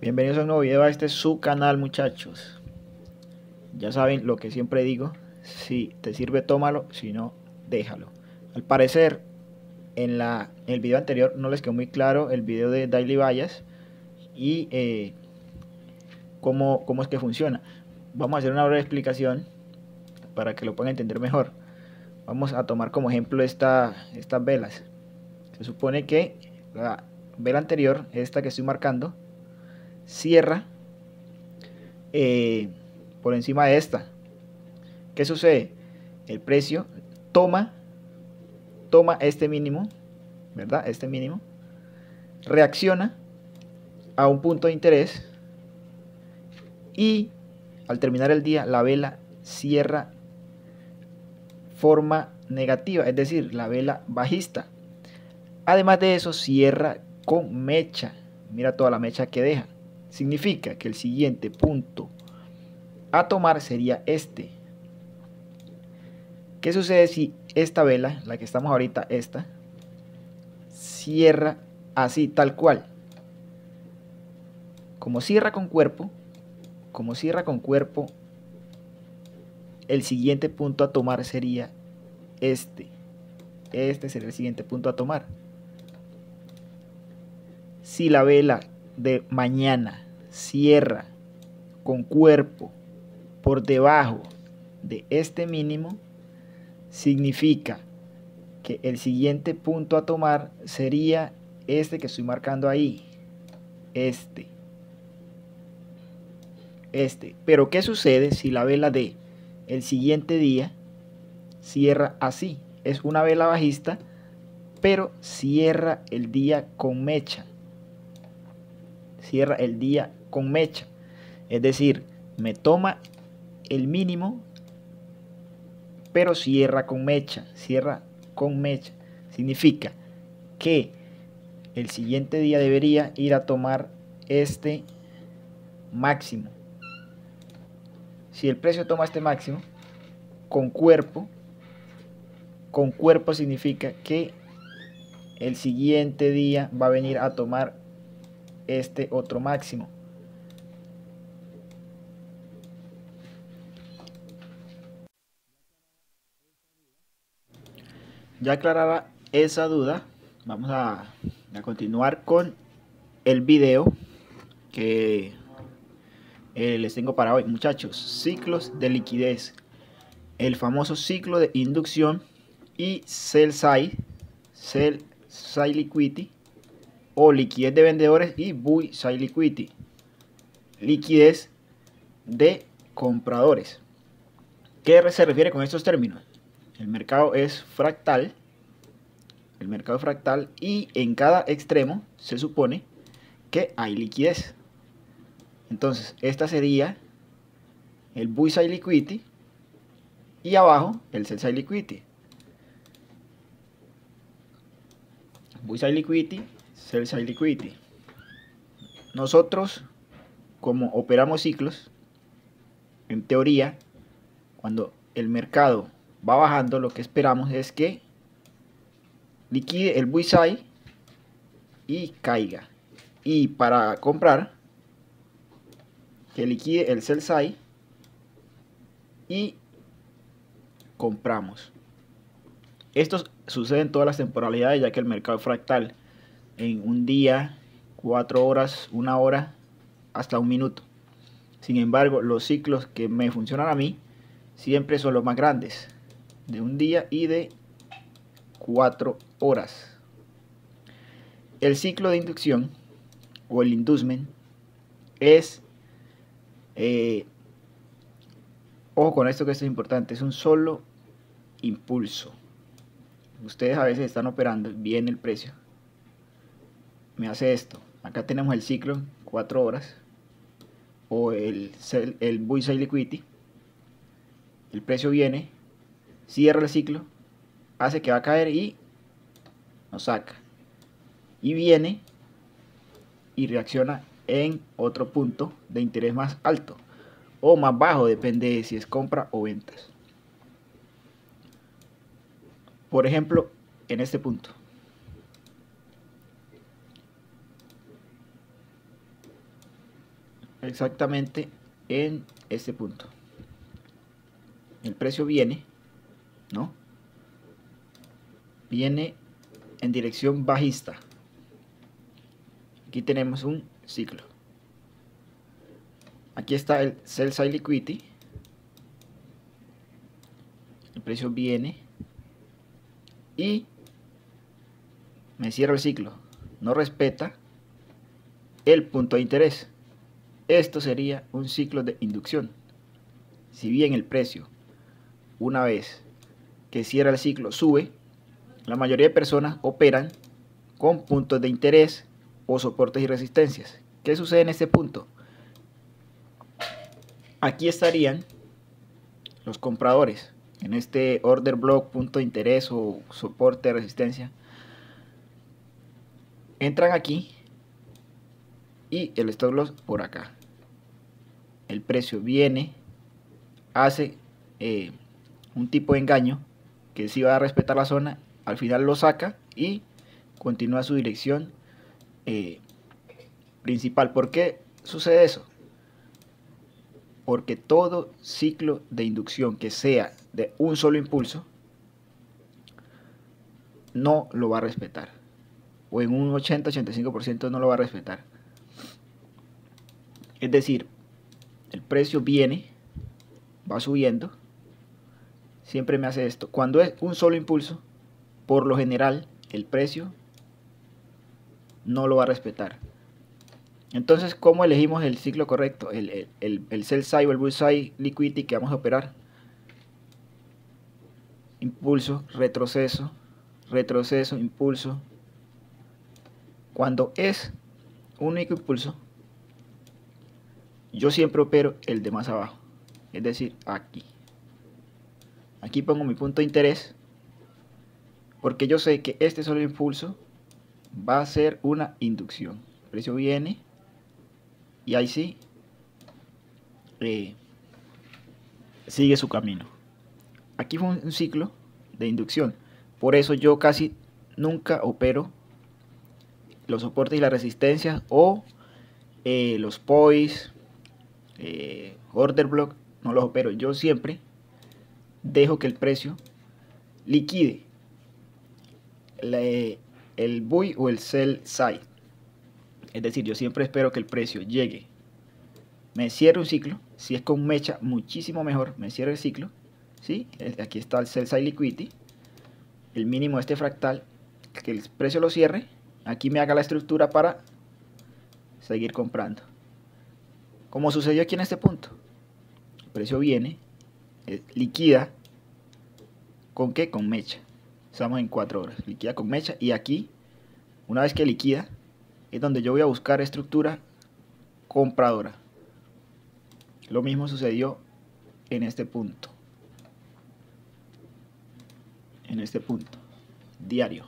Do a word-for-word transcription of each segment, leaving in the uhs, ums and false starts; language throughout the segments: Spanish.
Bienvenidos a un nuevo video a este su canal, muchachos. Ya saben lo que siempre digo: si te sirve, tómalo; si no, déjalo. Al parecer en, la, en el video anterior no les quedó muy claro el video de Daily Bias y eh, cómo, cómo es que funciona. Vamos a hacer una breve explicación para que lo puedan entender mejor. Vamos a tomar como ejemplo esta, estas velas. Se supone que la vela anterior, esta que estoy marcando, cierra eh, por encima de esta. ¿Qué sucede? El precio toma toma este mínimo, ¿verdad? Este mínimo reacciona a un punto de interés y al terminar el día la vela cierra forma negativa, es decir, la vela bajista. Además de eso, cierra con mecha. Mira toda la mecha que deja. Significa que el siguiente punto a tomar sería este. ¿Qué sucede si esta vela, la que estamos ahorita, esta, cierra así, tal cual? Como cierra con cuerpo, como cierra con cuerpo, el siguiente punto a tomar sería este. Este sería el siguiente punto a tomar. Si la vela de mañana cierra con cuerpo por debajo de este mínimo, significa que el siguiente punto a tomar sería este que estoy marcando ahí. Este. Este. Pero ¿qué sucede si la vela de el siguiente día cierra así? Es una vela bajista, pero cierra el día con mecha. Cierra el día con mecha. Es decir, me toma el mínimo, pero cierra con mecha. Cierra con mecha. Significa que el siguiente día debería ir a tomar este máximo. Si el precio toma este máximo con cuerpo, con cuerpo significa que el siguiente día va a venir a tomar este otro máximo. Ya aclarada esa duda, vamos a, a continuar con el video que eh, les tengo para hoy, muchachos. Ciclos de liquidez, el famoso ciclo de inducción y sell side, sell side liquidity, o liquidez de vendedores, y buy side liquidity, liquidez de compradores. ¿Qué se refiere con estos términos? El mercado es fractal, el mercado es fractal y en cada extremo se supone que hay liquidez. Entonces, esta sería el buy side liquidity y abajo el sell side liquidity. Buy side liquidity, sell side liquidity. Nosotros, como operamos ciclos, en teoría, cuando el mercado va bajando, lo que esperamos es que liquide el buy side y caiga. Y para comprar, que liquide el sell side y compramos. Esto sucede en todas las temporalidades, ya que el mercado es fractal. En un día, cuatro horas, una hora, hasta un minuto. Sin embargo, los ciclos que me funcionan a mí siempre son los más grandes, de un día y de cuatro horas. El ciclo de inducción o el inducement es, eh, ojo con esto, que esto es importante, es un solo impulso. Ustedes a veces están operando, viene el precio, me hace esto. Acá tenemos el ciclo, cuatro horas, o el, el buy side liquidity. El precio viene, cierra el ciclo, hace que va a caer y nos saca. Y viene y reacciona en otro punto de interés más alto o más bajo, depende de si es compra o ventas. Por ejemplo, en este punto. exactamente en este punto. El precio viene, ¿no? Viene en dirección bajista. Aquí tenemos un ciclo. Aquí está el Sell Side Liquidity. El precio viene y me cierra el ciclo. No respeta el punto de interés. Esto sería un ciclo de inducción. Si bien el precio, una vez que cierra el ciclo, sube, la mayoría de personas operan con puntos de interés o soportes y resistencias. ¿Qué sucede en este punto? Aquí estarían los compradores en este order block, punto de interés o soporte de resistencia. Entran aquí y el stop loss por acá. El precio viene, hace eh, un tipo de engaño que si va a respetar la zona, al final lo saca y continúa su dirección eh, principal. ¿Por qué sucede eso? Porque todo ciclo de inducción que sea de un solo impulso no lo va a respetar, o en un ochenta a ochenta y cinco por ciento no lo va a respetar. Es decir, el precio viene, va subiendo, siempre me hace esto. Cuando es un solo impulso, por lo general el precio no lo va a respetar. Entonces, ¿cómo elegimos el ciclo correcto? El, el, el, el sell side o el bull side liquidity que vamos a operar. Impulso, retroceso, retroceso, impulso. Cuando es un único impulso, yo siempre opero el de más abajo, es decir, aquí. Aquí pongo mi punto de interés, porque yo sé que este solo impulso va a ser una inducción. El precio viene y ahí sí eh, sigue su camino. Aquí fue un ciclo de inducción, por eso yo casi nunca opero los soportes y las resistencias o eh, los P O Is, eh, order block, no los opero. Yo siempre dejo que el precio liquide la, el buy o el sell side. Es decir, yo siempre espero que el precio llegue, me cierre un ciclo. Si es con mecha, muchísimo mejor, me cierre el ciclo, ¿sí? Aquí está el sell side liquidity, el mínimo de este fractal, que el precio lo cierre, aquí me haga la estructura para seguir comprando, como sucedió aquí en este punto. El precio viene, eh, liquida, ¿con qué? Con mecha. Estamos en cuatro horas, liquida con mecha, y aquí, una vez que liquida, es donde yo voy a buscar estructura compradora. Lo mismo sucedió en este punto, en este punto, diario.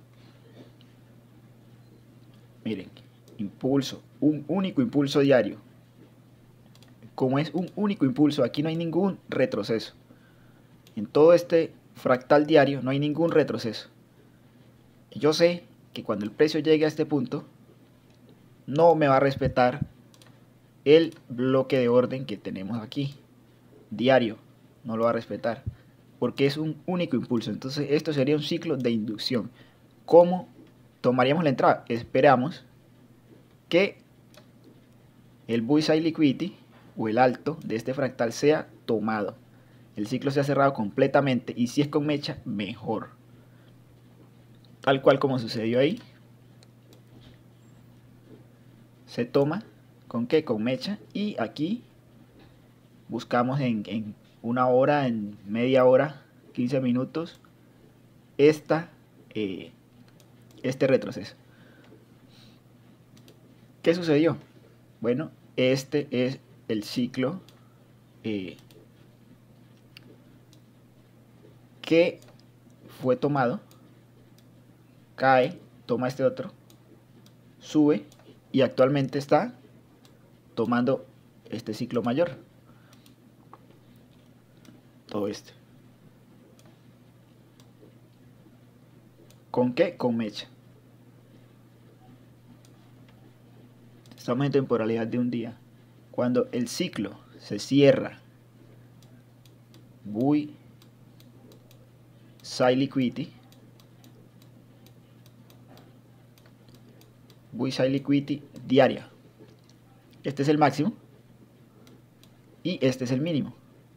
Miren, impulso, un único impulso diario. Como es un único impulso, aquí no hay ningún retroceso. En todo este fractal diario no hay ningún retroceso. Yo sé que cuando el precio llegue a este punto, no me va a respetar el bloque de orden que tenemos aquí, diario, no lo va a respetar, porque es un único impulso. Entonces esto sería un ciclo de inducción. ¿Cómo tomaríamos la entrada? Esperamos que el buy side liquidity o el alto de este fractal sea tomado, el ciclo se ha cerrado completamente, y si es con mecha, mejor, tal cual como sucedió ahí. Se toma, ¿con qué? Con mecha, y aquí buscamos en, en una hora, en media hora, quince minutos, esta, eh, este retroceso. ¿Qué sucedió? Bueno, este es el ciclo eh, que fue tomado, cae, toma este otro, sube y actualmente está tomando este ciclo mayor, todo este. ¿Con qué? Con mecha. Estamos en temporalidad de un día. Cuando el ciclo se cierra, buy side liquidity, buy side liquidity diaria. Este es el máximo y este es el mínimo.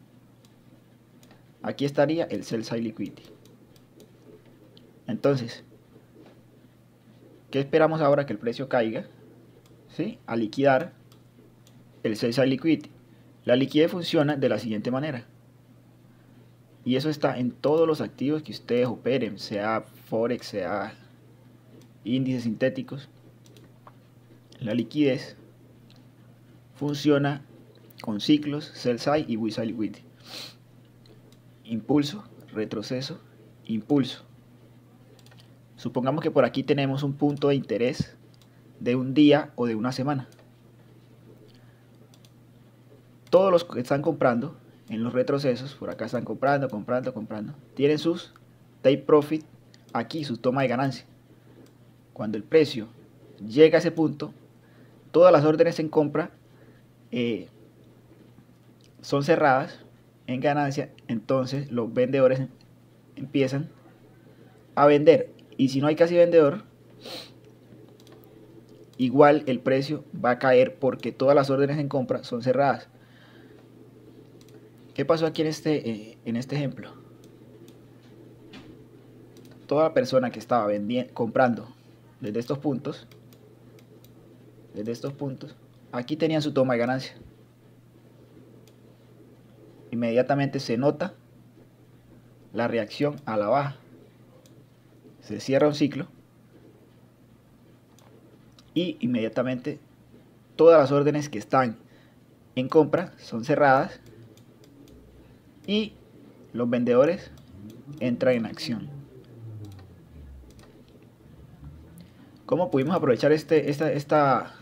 Aquí estaría el sell side liquidity. Entonces, ¿qué esperamos ahora? Que el precio caiga, ¿sí?, a liquidar el sell side liquidity. La liquidez funciona de la siguiente manera, y eso está en todos los activos que ustedes operen, sea forex, sea índices sintéticos. La liquidez funciona con ciclos, sell side y buy side liquidity. Impulso, retroceso, impulso. Supongamos que por aquí tenemos un punto de interés de un día o de una semana. Todos los que están comprando en los retrocesos, por acá están comprando, comprando, comprando, tienen sus take profit aquí, su toma de ganancia. Cuando el precio llega a ese punto, todas las órdenes en compra eh, son cerradas en ganancia. Entonces los vendedores empiezan a vender, y si no hay casi vendedor, igual el precio va a caer porque todas las órdenes en compra son cerradas. ¿Qué pasó aquí en este, eh, en este ejemplo? Toda persona que estaba vendiendo, comprando desde estos puntos, desde estos puntos, aquí tenían su toma de ganancia. Inmediatamente se nota la reacción a la baja. Se cierra un ciclo y inmediatamente todas las órdenes que están en compra son cerradas y los vendedores entran en acción. ¿Cómo pudimos aprovechar este, esta, esta,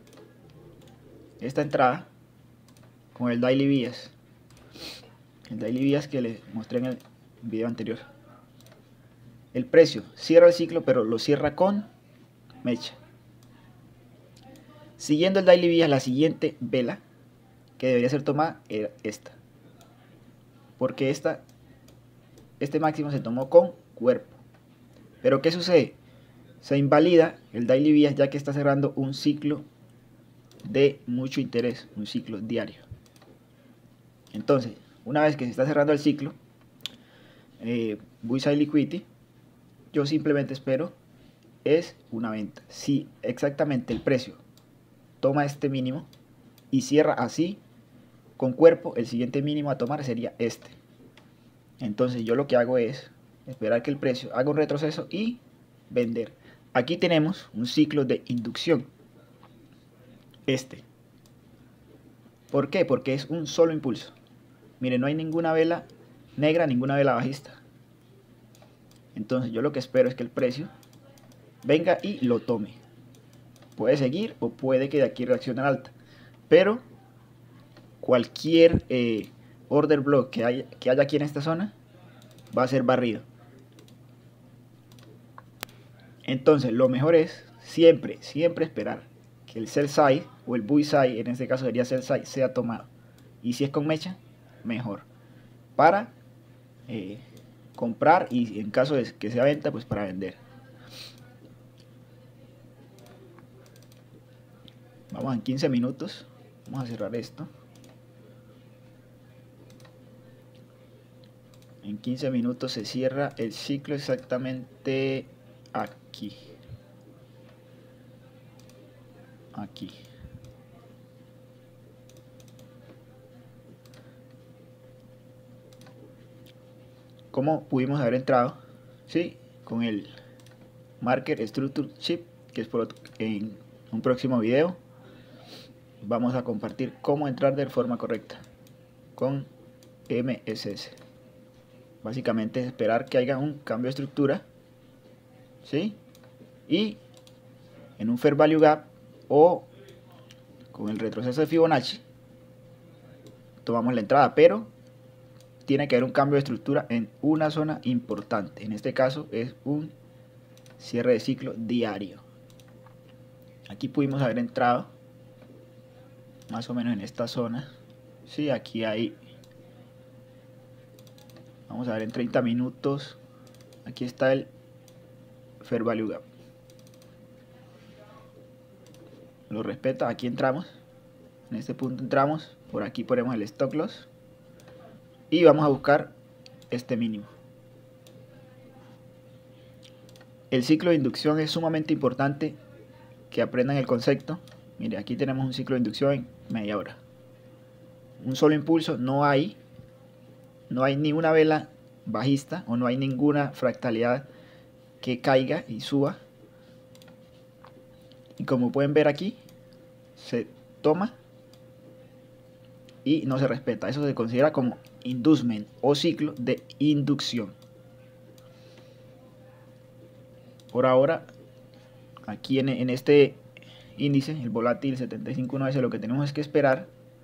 esta entrada? Con el Daily Bias. El Daily Bias que les mostré en el video anterior. El precio cierra el ciclo, pero lo cierra con mecha. Siguiendo el Daily Bias, la siguiente vela que debería ser tomada era esta, porque esta, este máximo se tomó con cuerpo. Pero ¿qué sucede? Se invalida el Daily Bias, ya que está cerrando un ciclo de mucho interés, un ciclo diario. Entonces, una vez que se está cerrando el ciclo, eh, buy side liquidity, yo simplemente espero es una venta. Si exactamente el precio toma este mínimo y cierra así con cuerpo, el siguiente mínimo a tomar sería este. Entonces yo lo que hago es esperar que el precio haga un retroceso y vender. Aquí tenemos un ciclo de inducción, este. ¿Por qué? Porque es un solo impulso. Miren, no hay ninguna vela negra, ninguna vela bajista. Entonces yo lo que espero es que el precio venga y lo tome. Puede seguir o puede que de aquí reaccione al alta, pero cualquier eh, order block que haya, que haya aquí en esta zona va a ser barrido. Entonces lo mejor es siempre, siempre esperar que el sell side o el buy side, en este caso sería sell side, sea tomado. Y si es con mecha, mejor. Para eh, comprar, y en caso de que sea venta, pues para vender. Vamos en quince minutos. Vamos a cerrar esto. En quince minutos se cierra el ciclo exactamente aquí. Aquí. ¿Cómo pudimos haber entrado? Sí, con el Market Structure Chip, que es por otro, en un próximo video vamos a compartir cómo entrar de forma correcta con M S S. Básicamente es esperar que haya un cambio de estructura, ¿sí? Y en un Fair Value Gap o con el retroceso de Fibonacci tomamos la entrada, pero tiene que haber un cambio de estructura en una zona importante. En este caso es un cierre de ciclo diario. Aquí pudimos haber entrado más o menos en esta zona. Sí, aquí hay, vamos a ver en treinta minutos, aquí está el Fair Value Gap, lo respeta, aquí entramos, en este punto entramos, por aquí ponemos el Stop Loss y vamos a buscar este mínimo. El ciclo de inducción es sumamente importante que aprendan el concepto. Mire, aquí tenemos un ciclo de inducción en media hora. Un solo impulso, no hay, no hay ni una vela bajista o no hay ninguna fractalidad que caiga y suba. Y como pueden ver aquí, se toma y no se respeta. Eso se considera como inducement o ciclo de inducción. Por ahora, aquí en, en este índice, el volátil setenta y cinco uno S, lo que tenemos es que esperar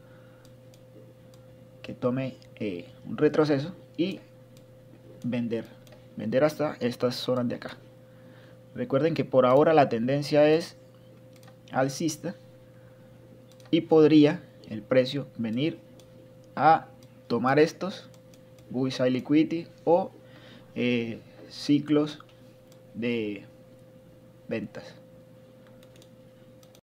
que tome eh, un retroceso y vender. Vender hasta estas zonas de acá. Recuerden que por ahora la tendencia es alcista y podría el precio venir a tomar estos bullseye liquidity o eh, ciclos de ventas.